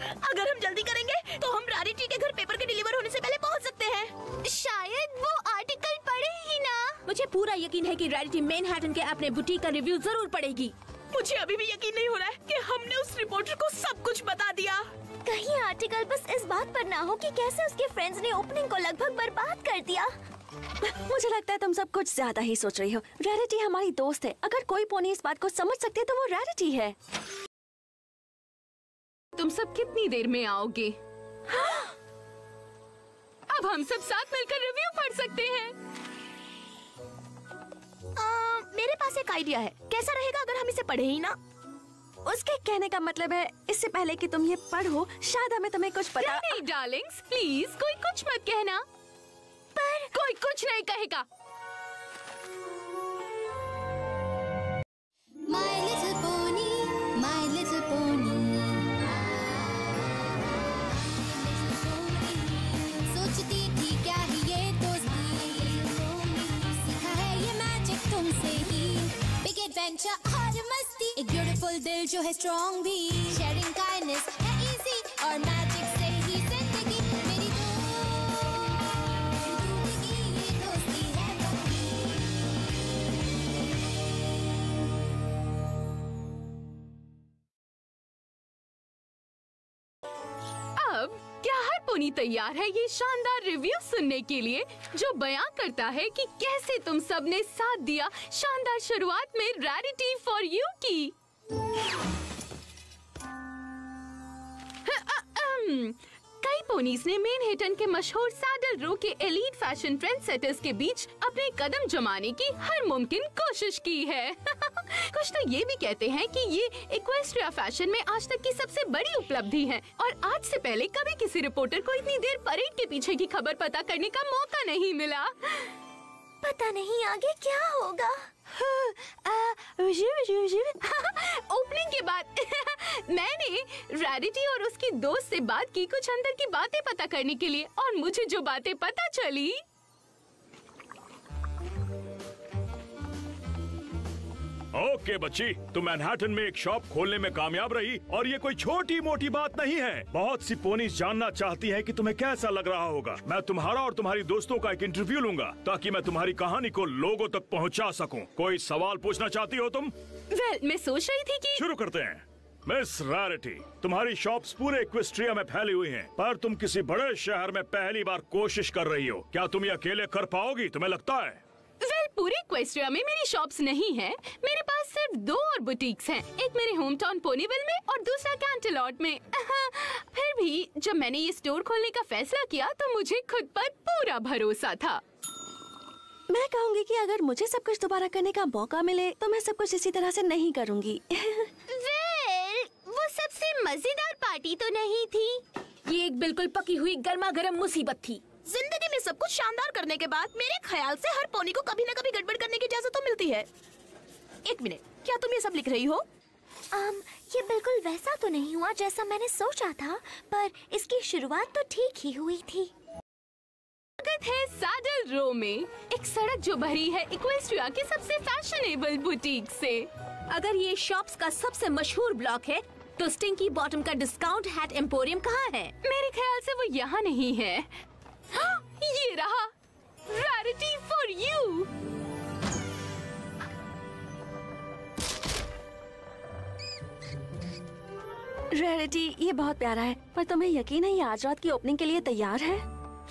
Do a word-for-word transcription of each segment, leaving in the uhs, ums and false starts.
अगर हम जल्दी करेंगे तो हम रैरिटी के घर पेपर के डिलीवर होने से पहले पहुंच सकते हैं। शायद वो आर्टिकल पढ़े ही ना। मुझे पूरा यकीन है कि रैरिटी मैनहट्टन के अपने बुटीक का रिव्यू जरूर पढ़ेगी। मुझे अभी भी यकीन नहीं हो रहा है कि हमने उस रिपोर्टर को सब कुछ बता दिया। कहीं आर्टिकल बस इस बात पर ना हो कि कैसे उसके फ्रेंड्स ने ओपनिंग को लगभग बर्बाद कर दिया। मुझे लगता है तुम सब कुछ ज्यादा ही सोच रही हो। रैरिटी हमारी दोस्त है। अगर कोई पोनी इस बात को समझ सकते तो वो रैरिटी है। तुम सब कितनी देर में आओगे? अब हम सब साथ मिलकर रिव्यू पढ़ सकते हैं। आ, मेरे पास एक आइडिया है। कैसा रहेगा अगर हम इसे पढ़े ही ना? उसके कहने का मतलब है इससे पहले कि तुम ये पढ़ो शायद हमें तुम्हें कुछ पता। नहीं डार्लिंग्स, प्लीज कोई कुछ मत कहना। पर कोई कुछ नहीं कहेगा। My little pony, my little pony. सोचती थी क्या ही ये दोस्ती, सीखा है ये मैजिक तुमसे ही। Big adventure और मस्ती, एक beautiful दिल जो है strong भी। Sharing kindness है easy और मैजिक से ही जिंदगी मेरी अब क्या हर पोनी तैयार है ये शानदार रिव्यू सुनने के लिए जो बयां करता है कि कैसे तुम सब ने साथ दिया शानदार शुरुआत में रैरिटी फॉर यू की। कई पोनीज ने मैनहट्टन के मशहूर सैडल रो के एलीट फैशन ट्रेंड सेटर्स के बीच अपने कदम जमाने की हर मुमकिन कोशिश की है। कुछ तो ये भी कहते हैं कि ये इक्वेस्ट्रिया फैशन में आज तक की सबसे बड़ी उपलब्धि है और आज से पहले कभी किसी रिपोर्टर को इतनी देर परेड के पीछे की खबर पता करने का मौका नहीं मिला। पता नहीं आगे क्या होगा। ओपनिंग के बाद मैंने रैरिटी और उसकी दोस्त से बात की कुछ अंदर की बातें पता करने के लिए और मुझे जो बातें पता चली। ओके बच्ची, तुम मैनहट्टन में एक शॉप खोलने में कामयाब रही और ये कोई छोटी मोटी बात नहीं है। बहुत सी पोनीज जानना चाहती हैं कि तुम्हें कैसा लग रहा होगा। मैं तुम्हारा और तुम्हारी दोस्तों का एक इंटरव्यू लूंगा ताकि मैं तुम्हारी कहानी को लोगों तक पहुंचा सकूं। कोई सवाल पूछना चाहती हो तुम? वेल, मैं सोच रही थी कि शुरू करते हैं। मिस रैरिटी, तुम्हारी शॉप्स पूरे इक्वेस्ट्रिया में फैली हुई हैं, पर तुम किसी बड़े शहर में पहली बार कोशिश कर रही हो। क्या तुम ये अकेले कर पाओगी, तुम्हें लगता है? वेल well, पूरे इक्वेस्ट्रिया में मेरी शॉप्स नहीं है। मेरे पास सिर्फ दो और बुटीक्स हैं, एक मेरे होम टाउन पोनीविल में और दूसरा कैंटलॉट में। फिर भी जब मैंने ये स्टोर खोलने का फैसला किया तो मुझे खुद पर पूरा भरोसा था। मैं कहूँगी कि अगर मुझे सब कुछ दोबारा करने का मौका मिले तो मैं सब कुछ इसी तरह से नहीं करूँगी। वेल, वो सबसे मजेदार पार्टी तो नहीं थी। ये एक बिल्कुल पकी हुई गर्मा गर्म मुसीबत थी। जिंदगी में सब कुछ शानदार करने के बाद मेरे ख्याल से हर पोनी को कभी न कभी गड़बड़ करने की इजाजत तो मिलती है। एक मिनट, क्या तुम ये सब लिख रही हो? um, ये बिल्कुल वैसा तो नहीं हुआ जैसा मैंने सोचा था, पर इसकी शुरुआत तो ठीक ही हुई थी। स्वागत है सैडल रो में, एक सड़क जो भरी है इक्वेस्ट्रिया के सबसे फैशनेबल बुटीक से। अगर ये शॉप्स का सबसे मशहूर ब्लॉक है तो स्टिंकी बॉटम का डिस्काउंट हैट एम्पोरियम कहाँ है? मेरे ख्याल से वो यहाँ नहीं है। हाँ, ये रहा, रैरिटी फॉर यू। रैरिटी, ये बहुत प्यारा है, पर तुम्हें यकीन है ये आज रात की ओपनिंग के लिए तैयार है?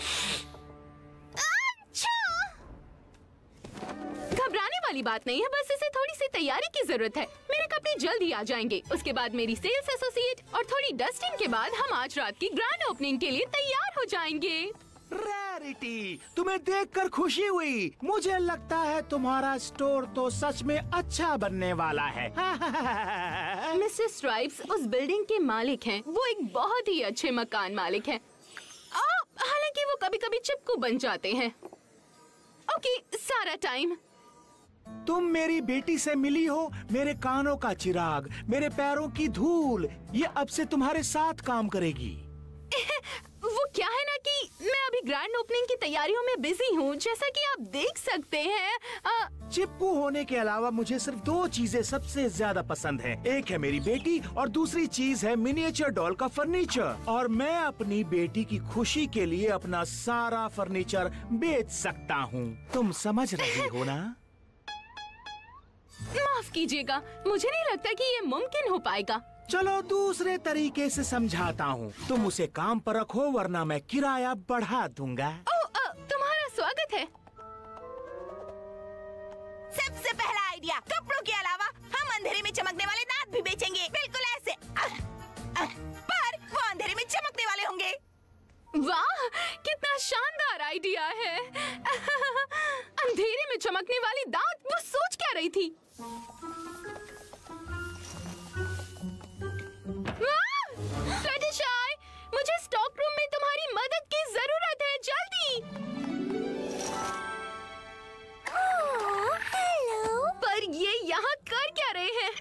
घबराने वाली बात नहीं है, बस इसे थोड़ी सी तैयारी की जरूरत है। मेरे कपड़े जल्द ही आ जाएंगे, उसके बाद मेरी सेल्स एसोसिएट और थोड़ी डस्टिंग के बाद हम आज रात की ग्रैंड ओपनिंग के लिए तैयार हो जाएंगे। रैरिटी, तुम्हें देखकर खुशी हुई। मुझे लगता है तुम्हारा स्टोर तो सच में अच्छा बनने वाला है। मिस्टर स्ट्राइप्स उस बिल्डिंग के मालिक हैं। वो एक बहुत ही अच्छे मकान मालिक हैं। हालांकि वो कभी-कभी चिपकू बन जाते हैं। ओके, सारा टाइम। तुम मेरी बेटी से मिली हो, मेरे कानों का चिराग, मेरे पैरों की धूल। ये अब से तुम्हारे साथ काम करेगी। वो क्या है ना कि मैं अभी ग्रैंड ओपनिंग की तैयारियों में बिजी हूँ, जैसा कि आप देख सकते हैं। आ... चिप्पू होने के अलावा मुझे सिर्फ दो चीजें सबसे ज्यादा पसंद हैं। एक है मेरी बेटी और दूसरी चीज है मिनिएचर डॉल का फर्नीचर। और मैं अपनी बेटी की खुशी के लिए अपना सारा फर्नीचर बेच सकता हूँ। तुम समझ रही हो ना? माफ कीजिएगा, मुझे नहीं लगता कि ये मुमकिन हो पाएगा। चलो दूसरे तरीके से समझाता हूँ। तुम उसे काम पर रखो वरना मैं किराया बढ़ा दूंगा। ओ, आ, तुम्हारा स्वागत है। सबसे पहला आइडिया, कपड़ों के अलावा हम अंधेरे में चमकने वाले दांत भी बेचेंगे, बिल्कुल ऐसे। अह, अह, पर वो अंधेरे में चमकने वाले होंगे। वाह, कितना शानदार आइडिया है। अंधेरे में चमकने वाली दांत, वो सोच क्या रही थी? फ्लटरशाई, मुझे स्टॉक रूम में तुम्हारी मदद की जरूरत है, जल्दी। हेलो। पर ये यहाँ कर क्या रहे हैं?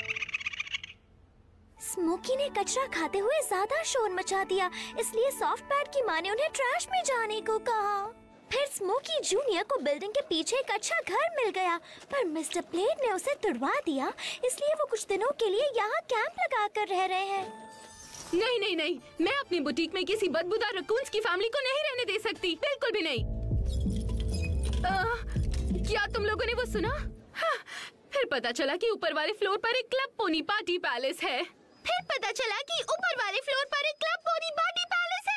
स्मोकी ने कचरा खाते हुए ज्यादा शोर मचा दिया, इसलिए सॉफ्ट पैड की माँ ने उन्हें ट्रैश में जाने को कहा। फिर स्मोकी जूनियर को बिल्डिंग के पीछे एक अच्छा घर मिल गया, पर मिस्टर प्लेट ने उसे तुड़वा दिया, इसलिए वो कुछ दिनों के लिए यहाँ कैंप लगा कर रह रहे हैं। नहीं नहीं नहीं, मैं अपनी बुटीक में किसी बदबूदार रकून्स की फैमिली को नहीं रहने दे सकती, बिल्कुल भी नहीं। आ, क्या तुम लोगों ने वो सुना? हाँ, फिर पता चला कि ऊपर वाले फ्लोर पर एक क्लब पोनी पार्टी पैलेस है। फिर पता चला कि ऊपर वाले फ्लोर पर एक क्लब पोनी पार्टी पैलेस है।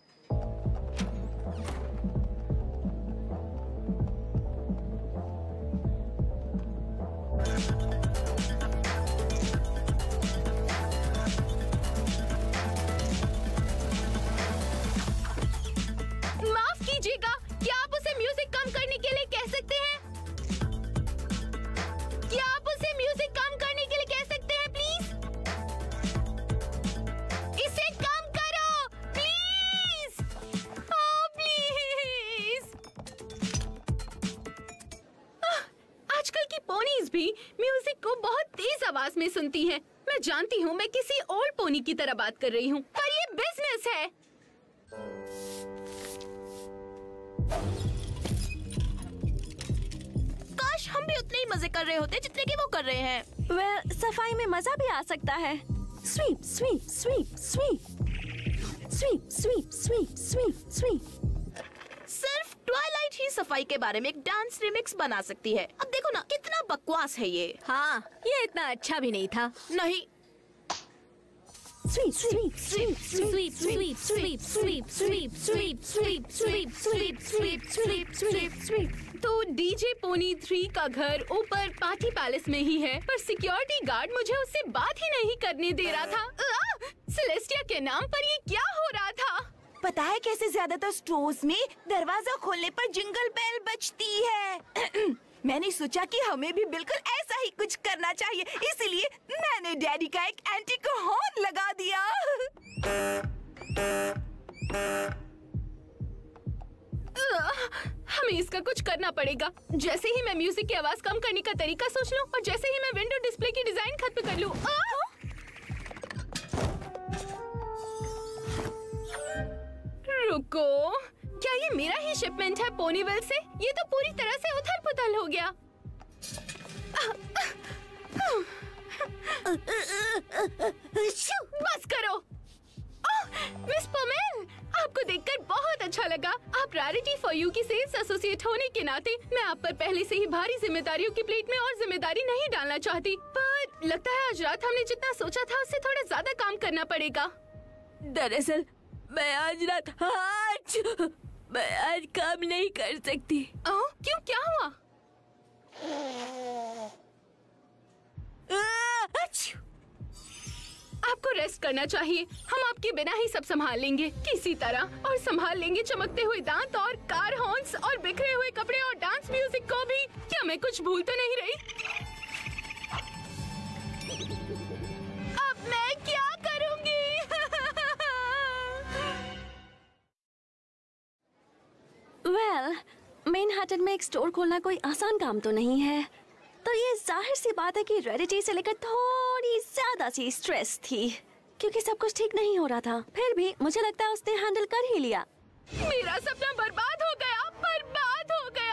माफ कीजिएगा, क्या आप उसे म्यूजिक कम करने के लिए कह सकते हैं? क्या आप उसे म्यूजिक कम करने के लिए कह सकते हैं, प्लीज? इसे कम करो, प्लीज। Oh, please. आजकल की पोनीज भी म्यूजिक को बहुत तेज आवाज में सुनती हैं। मैं जानती हूँ मैं किसी ओल्ड पोनी की तरह बात कर रही हूँ, पर ये बिजनेस है। काश हम भी उतने ही मजे कर रहे होते जितने कि वो कर रहे हैं। well, सफाई में मजा भी आ सकता है। Sweep sweep sweep sweep sweep sweep sweep sweep sweep. सिर्फ ट्वाइलाइट ही सफाई के बारे में एक डांस रिमिक्स बना सकती है। अब देखो ना, कितना बकवास है ये। हाँ, ये इतना अच्छा भी नहीं था। नहीं, Sweep, sweep, sweep, Sweep, sweep, sweep, sweep, sweep, sweep, sweep, sweep, sweep, sweep, sweep, sweep, sweep. तो डीजे पोनी थ्री का घर ऊपर पार्टी पैलेस में ही है, पर सिक्योरिटी गार्ड मुझे उससे बात ही नहीं करने दे रहा था। सेलेस्टिया के नाम पर ये क्या हो रहा था? पता है कैसे ज्यादातर स्टोर्स में दरवाजा खोलने पर जिंगल बेल बजती है। मैंने सोचा कि हमें भी बिल्कुल ऐसा ही कुछ करना चाहिए, इसलिए मैंने डैडी का एक एंटीक हॉर्न लगा दिया। हमें इसका कुछ करना पड़ेगा। जैसे ही मैं म्यूजिक की आवाज कम करने का तरीका सोच लूं और जैसे ही मैं विंडो डिस्प्ले की डिजाइन खत्म कर लूं। रुको, क्या ये मेरा ही शिपमेंट है पोनीवेल से? ये तो पूरी तरह से उथल-पुथल हो गया। बस करो। मिस पमेल, आपको देखकर बहुत अच्छा लगा। आप रैरिटी फॉर यू की सेल्स एसोसिएट होने के नाते मैं आप पर पहले से ही भारी जिम्मेदारियों की प्लेट में और जिम्मेदारी नहीं डालना चाहती, पर लगता है आज रात हमने जितना सोचा था उससे थोड़ा ज्यादा काम करना पड़ेगा। दरअसल मैं आज रात आज मैं आज काम नहीं कर सकती। ओ, क्यों, क्या हुआ? आपको रेस्ट करना चाहिए। हम आपके बिना ही सब संभाल लेंगे किसी तरह, और संभाल लेंगे चमकते हुए दांत और कार हॉर्न्स और बिखरे हुए कपड़े और डांस म्यूजिक को भी। क्या मैं कुछ भूल तो नहीं रही? अब मैं क्या करूंगी? वेल, मैनहट्टन में एक स्टोर खोलना कोई आसान काम तो नहीं है, तो ये जाहिर सी बात है कि रेडिटी से लेकर थोड़ी ज्यादा सी स्ट्रेस थी। क्योंकि सब कुछ ठीक नहीं हो रहा था। फिर भी मुझे लगता है उसने हैंडल कर ही लिया। मेरा सपना बर्बाद हो गया, बर्बाद हो गया।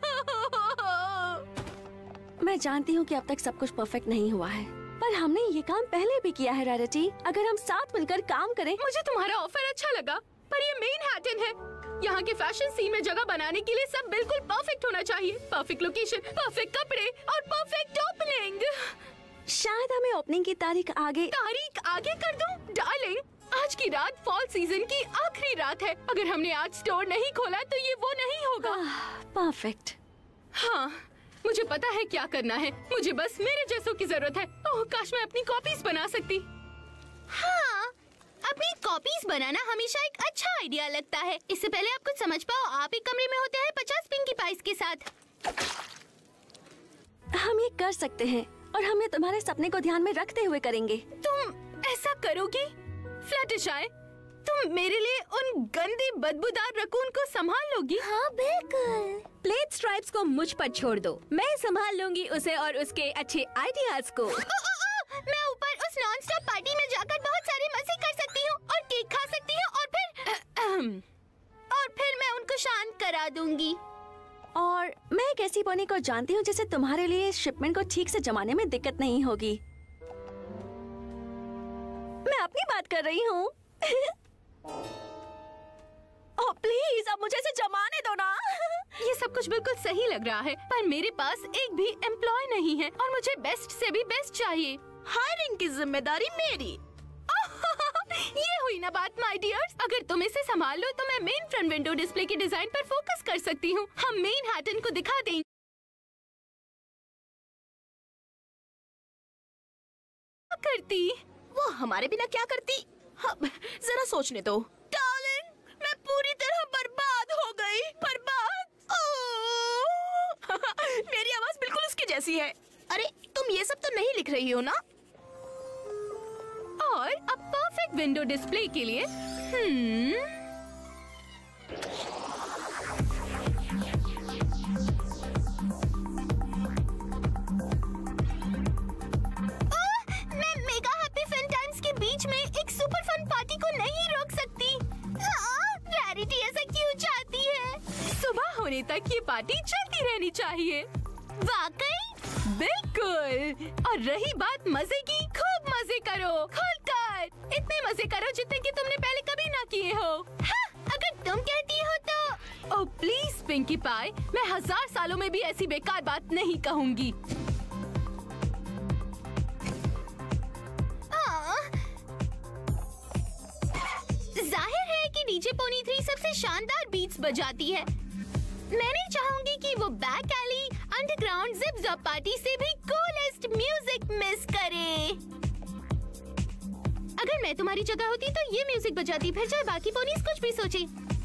मैं जानती हूँ कि अब तक सब कुछ परफेक्ट नहीं हुआ है, पर हमने ये काम पहले भी किया है रैरिटी। अगर हम साथ मिलकर काम करें। मुझे तुम्हारा ऑफर अच्छा लगा, पर ये मैनहट्टन है। यहाँ के फैशन सीन में जगह बनाने के लिए सब बिल्कुल परफेक्ट होना चाहिए। परफेक्ट लोकेशन, परफेक्ट कपड़े और परफेक्ट ओपनिंग। शायद हमें ओपनिंग की तारीख आगे तारीख आगे कर दूं? डार्लिंग, आज की रात फॉल सीजन की आखिरी रात है। अगर हमने आज स्टोर नहीं खोला तो ये वो नहीं होगा। परफेक्ट। हाँ, मुझे पता है क्या करना है। मुझे बस मेरे जैसों की जरूरत है। ओह काश मैं अपनी कॉपीज बना सकती। हाँ, अपनी कॉपीज बनाना हमेशा एक अच्छा आइडिया लगता है। इससे पहले आप कुछ समझ पाओ, आप एक कमरे में होते हैं पचास पिंकी पाइस के साथ। हम ये कर सकते हैं और हम ये तुम्हारे सपने को ध्यान में रखते हुए करेंगे। तुम ऐसा करोगी? फ्लटरशाई, तुम मेरे लिए उन गंदे बदबूदार रकून को संभाल लोगी? हाँ बिल्कुल। प्लेट स्ट्राइप्स को मुझ पर छोड़ दो, मैं संभाल लूंगी उसे और उसके अच्छे आइडियाज को। ओ, ओ, ओ, मैं ऊपर उस नॉन स्टॉप पार्टी में जाकर बहुत सारे मजे कर सकती हूँ और केक खा सकती हूँ और फिर और फिर मैं उनको शांत करा दूंगी। और मैं एक ऐसी पोनी को जानती हूँ जिसे तुम्हारे लिए शिपमेंट को ठीक से जमाने में दिक्कत नहीं होगी। मैं अपनी बात कर रही हूँ। ओह प्लीज, अब मुझे इसे जमाने दो ना। ये सब कुछ बिल्कुल सही लग रहा है, पर मेरे पास एक भी एम्प्लॉय नहीं है और मुझे बेस्ट से भी बेस्ट चाहिए। हायरिंग की जिम्मेदारी मेरी। ये हुई ना बात माय डियर्स। अगर तुम इसे संभाल लो तो मैं मेन फ्रंट विंडो डिस्प्ले के डिजाइन पर फोकस कर सकती हूँ। हम मैनहट्टन को दिखा देंगे। करती वो हमारे बिना क्या करती? हाँ, जरा सोचने दो। डार्लिंग, मैं पूरी तरह बर्बाद हो गई। बर्बाद। ओह! मेरी आवाज बिल्कुल उसकी जैसी है। अरे तुम ये सब तो नहीं लिख रही हो ना? और अब परफेक्ट विंडो डिस्प्ले के लिए हम्म मैं मेगा हैप्पी फन टाइम्स के बीच में एक सुपर फन पार्टी को नहीं रोक सकती। रैरिटी ऐसा क्यों चाहती है? सुबह होने तक ये पार्टी चलती रहनी चाहिए। वाकई? बिल्कुल। और रही बात मजे की, खूब मजे करो, खुलकर इतने मजे करो जितने कि तुमने पहले कभी ना किए हो। हाँ, अगर तुम कहती हो तो। ओह प्लीज पिंकी पाई, मैं हजार सालों में भी ऐसी बेकार बात नहीं कहूँगी। जाहिर है कि डीजे पोनी थ्री सबसे शानदार बीट्स बजाती है। मैं नहीं चाहूंगी कि वो back alley, underground zip zop party से भी कूलेस्ट म्यूजिक मिस करे। अगर मैं तुम्हारी जगह होती तो ये म्यूजिक बजाती, फिर चाहे बाकी पोनीज कुछ भी सोचे।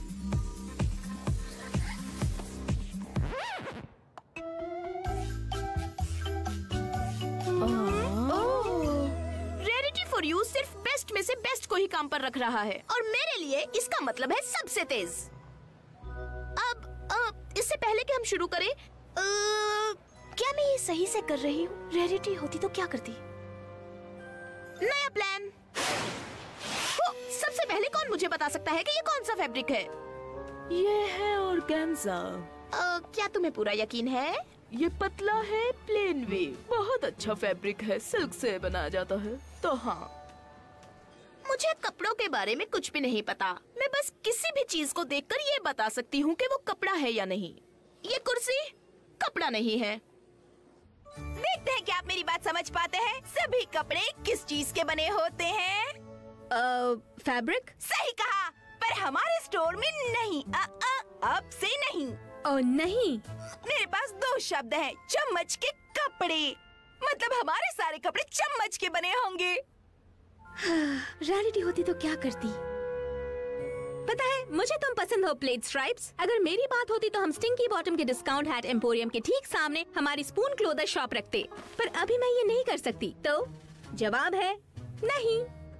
रेरिटी फॉर यू सिर्फ बेस्ट में से बेस्ट को ही काम पर रख रहा है और मेरे लिए इसका मतलब है सबसे तेज। अब आ, इससे पहले कि हम शुरू करें, आ, क्या मैं ये सही से कर रही हूँ? रेरिटी होती तो क्या करती? नया प्लान। ओ, सबसे पहले कौन मुझे बता सकता है कि ये कौन सा फैब्रिक है? ये है ऑर्गेन्जा। आ, क्या तुम्हें पूरा यकीन है? ये पतला है, प्लेन वेव, बहुत अच्छा फैब्रिक है, सिल्क से बनाया जाता है। तो हाँ, मुझे कपड़ों के बारे में कुछ भी नहीं पता। मैं बस किसी भी चीज को देखकर ये बता सकती हूँ कि वो कपड़ा है या नहीं। ये कुर्सी कपड़ा नहीं है। देखते हैं क्या आप मेरी बात समझ पाते हैं। सभी कपड़े किस चीज के बने होते हैं? फैब्रिक। सही कहा, पर हमारे स्टोर में नहीं। आ, आ, अब से नहीं। ओ नहीं, मेरे पास दो शब्द हैं, चम्मच के कपड़े। मतलब हमारे सारे कपड़े चम्मच के बने होंगे। रैरिटी होती तो क्या करती? पता है, मुझे तुम पसंद हो प्लेट स्ट्राइप्स। अगर मेरी बात होती तो हम स्टिंकी बॉटम के डिस्काउंट हैट एम्पोरियम के ठीक सामने हमारी स्पून क्लोथर शॉप रखते, पर अभी मैं ये नहीं कर सकती। तो जवाब है नहीं।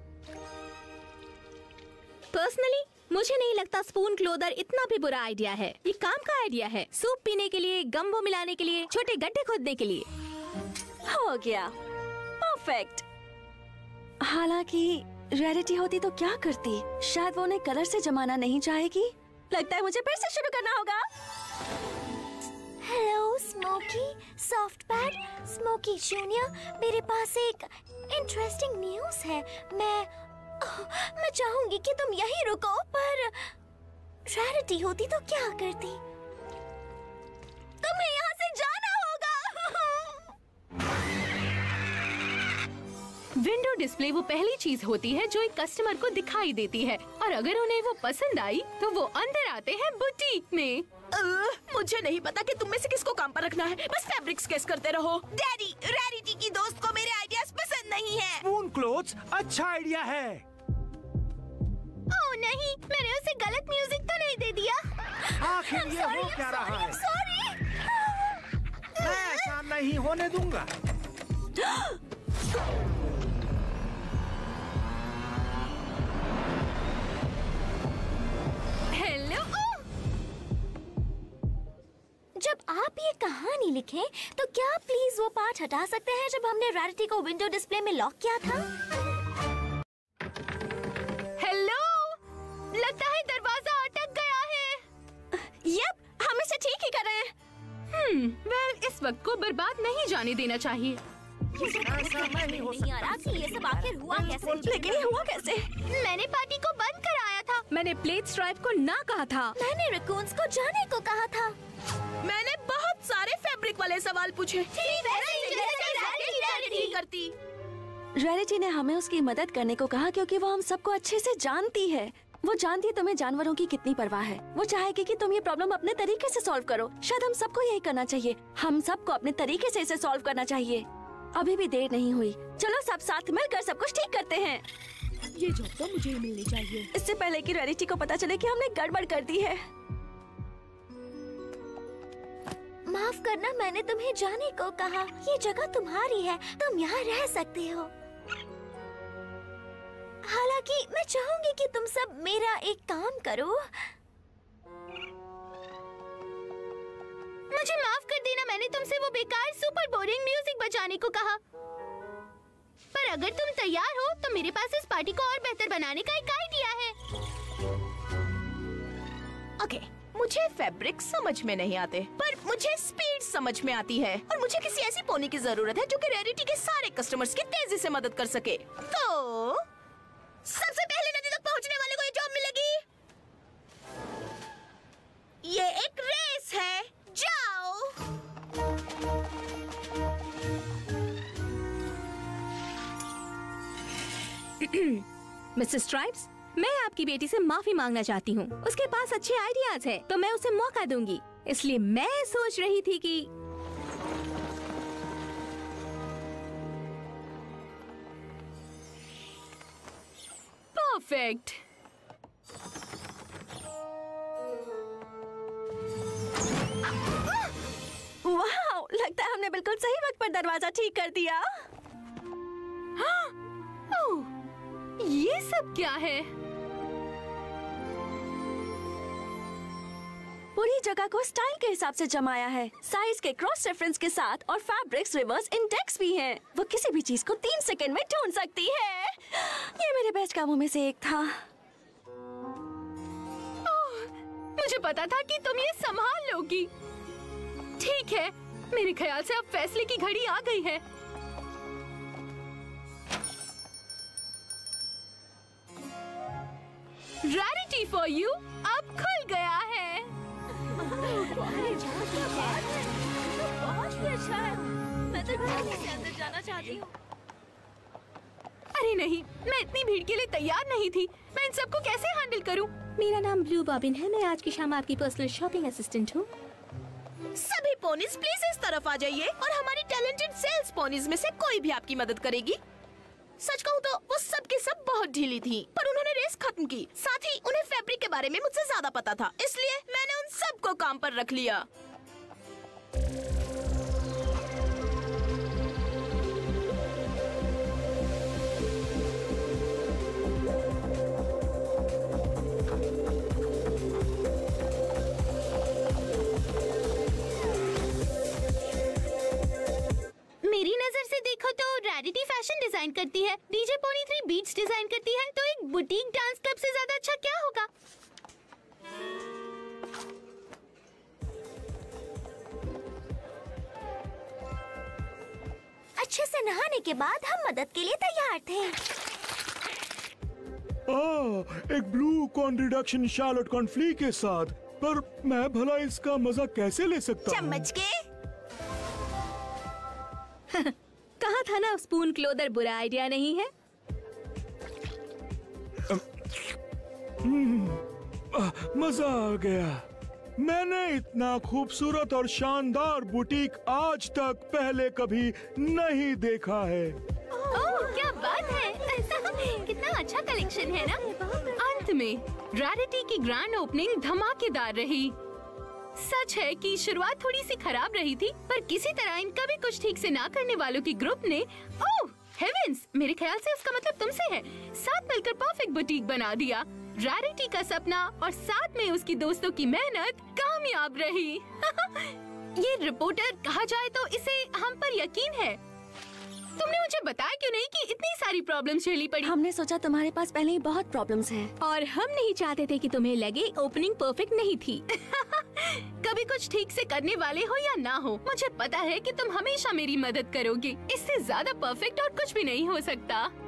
पर्सनली मुझे नहीं लगता स्पून क्लोथर इतना भी बुरा आइडिया है। ये काम का आइडिया है, सूप पीने के लिए, गम्बो मिलाने के लिए, छोटे गड्ढे खोदने के लिए। हो गया, परफेक्ट। हालांकि रैरिटी होती तो क्या करती? शायद वो उन्हें कलर से जमाना नहीं चाहेगी। लगता है मुझे फिर से शुरू करना होगा। Hello Smokey, soft pad, Smokey junior, मेरे पास एक इंटरेस्टिंग न्यूज़ है। मैं मैं चाहूंगी कि तुम यहीं रुको, पर रैरिटी होती तो क्या करती? तुम्हें यहाँ से जाना होगा। विंडो डिस्प्ले वो पहली चीज होती है जो एक कस्टमर को दिखाई देती है, और अगर उन्हें वो पसंद आई तो वो अंदर आते हैं बुटीक में। uh, मुझे नहीं पता कि तुम में से किसको काम पर रखना है, बस फैब्रिक्स केस करते रहो। डैडी, रैरिटी की दोस्त को मेरे आइडियाज पसंद नहीं है। स्पून क्लोथ्स अच्छा आइडिया है। ओह नहीं, मैंने उसे गलत म्यूजिक तो नहीं दे दिया? आखिर ये हो क्या रहा है? सॉरी। मैं ऐसा नहीं होने दूंगा। हेलो। जब आप ये कहानी लिखें तो क्या प्लीज वो पार्ट हटा सकते हैं जब हमने रैरिटी को विंडो डिस्प्ले में लॉक किया था? हेलो, लगता है दरवाजा अटक गया है। यप, हम इसे ठीक ही कर रहे हैं। हम्म, वेल इस वक्त को बर्बाद नहीं जाने देना चाहिए। ऐसा नहीं हो नहीं आ रहा कि ये सब आखिर हुआ कैसे? लेकिन ये हुआ कैसे? मैंने पार्टी को बंद कराया था। मैंने प्लेट स्ट्राइप को ना कहा था। मैंने रैकून्स को जाने को कहा था। मैंने बहुत सारे फैब्रिक वाले सवाल पूछे। करती रैरिटी ने हमें उसकी मदद करने को कहा क्योंकि वो हम सबको अच्छे से जानती है। वो जानती है तुम्हें जानवरों की कितनी परवाह है। वो चाहेगी कि तुम ये प्रॉब्लम अपने तरीके से सॉल्व करो। शायद हम सबको यही करना चाहिए। हम सबको अपने तरीके से इसे सॉल्व करना चाहिए। अभी भी देर नहीं हुई, चलो सब साथ मिलकर सब कुछ ठीक करते हैं। ये जॉब तो मुझे ही मिलनी चाहिए। इससे पहले कि रैरिटी को पता चले कि हमने गड़बड़ कर दी है। माफ करना, मैंने तुम्हें जाने को कहा। ये जगह तुम्हारी है, तुम यहाँ रह सकते हो। हालांकि मैं चाहूंगी कि तुम सब मेरा एक काम करो। मुझे माफ कर देना, मैंने तुमसे वो बेकार सुपर बोरिंग म्यूजिक बजाने को कहा। पर अगर तुम तैयार हो तो मेरे पास इस पार्टी को और बेहतर बनाने का एक आइडिया है। ओके, मुझे फैब्रिक समझ में नहीं आते, पर मुझे स्पीड समझ में आती है, और मुझे किसी ऐसी पोनी की जरूरत है जो कि रैरिटी के सारे कस्टमर्स की तेजी से मदद कर सके। तो सबसे पहले नदी तक पहुंचने वाले को ये जॉब मिलेगी। ये एक रेस है, जाओ। मिस्टर स्ट्राइप्स, मैं आपकी बेटी से माफी मांगना चाहती हूँ। उसके पास अच्छे आइडियाज है, तो मैं उसे मौका दूंगी। इसलिए मैं सोच रही थी कि परफेक्ट। वाह, लगता है हमने बिल्कुल सही वक्त पर दरवाजा ठीक कर दिया। हाँ, ओह, ये सब क्या है? पूरी जगह को स्टाइल के हिसाब से जमाया है। साइज के क्रॉस रेफरेंस के साथ और फैब्रिक्स रिवर्स इंडेक्स भी हैं। वो किसी भी चीज को तीन सेकंड में ढूंढ सकती है। ये मेरे बेस्ट कामों में से एक था। ओह, मुझे पता था कि तुम ये संभाल लोगी। ठीक है, मेरे ख्याल से अब फैसले की घड़ी आ गई है। रैरिटी फॉर यू अब खुल गया है। बहुत ही अच्छा है। मैं तो अंदर जाना चाहती हूँ। अरे नहीं, मैं इतनी भीड़ के लिए तैयार नहीं थी। मैं इन सबको कैसे हैंडल करूं? मेरा नाम ब्लू बॉबिन है। मैं आज की शाम आपकी पर्सनल शॉपिंग असिस्टेंट हूँ। सभी पोनीज प्लीज इस तरफ आ जाइए, और हमारी टैलेंटेड सेल्स पोनीज में से कोई भी आपकी मदद करेगी। सच कहूँ तो वो सब की सब बहुत ढीली थी, पर उन्होंने रेस खत्म की। साथ ही उन्हें फैब्रिक के बारे में मुझसे ज्यादा पता था, इसलिए मैंने उन सबको काम पर रख लिया। मेरी नजर से देखो तो रैरिटी फैशन डिजाइन करती है, डीजे पोनी तेईस बीट्स डिजाइन करती है तो एक बुटीक डांस क्लब से ज्यादा अच्छा क्या होगा? अच्छे से नहाने के बाद हम मदद के लिए तैयार थे। आ, एक ब्लू कॉर्न रिडक्शन शैलोट कॉर्नफ्ली के साथ, पर मैं भला इसका मजा कैसे ले सकता हूँ? चम्मच के कहा था ना स्पून क्लोदर बुरा आइडिया नहीं है। आ, मजा आ गया। मैंने इतना खूबसूरत और शानदार बुटीक आज तक पहले कभी नहीं देखा है। ओह, क्या बात है। कितना अच्छा कलेक्शन है ना। अंत में रैरिटी की ग्रैंड ओपनिंग धमाकेदार रही। सच है कि शुरुआत थोड़ी सी खराब रही थी, पर किसी तरह इनका भी कुछ ठीक से ना करने वालों की ग्रुप ने, ओह हेवेंस, मेरे ख्याल से उसका मतलब तुमसे है, साथ मिलकर परफेक्ट बुटीक बना दिया। रैरिटी का सपना और साथ में उसकी दोस्तों की मेहनत कामयाब रही। ये रिपोर्टर कहा जाए तो इसे हम पर यकीन है। तुमने मुझे बताया क्यों नहीं कि इतनी सारी प्रॉब्लम्स झेली पड़ी? हमने सोचा तुम्हारे पास पहले ही बहुत प्रॉब्लम्स हैं। और हम नहीं चाहते थे कि तुम्हें लगे ओपनिंग परफेक्ट नहीं थी। कभी कुछ ठीक से करने वाले हो या ना हो, मुझे पता है कि तुम हमेशा मेरी मदद करोगे। इससे ज्यादा परफेक्ट और कुछ भी नहीं हो सकता।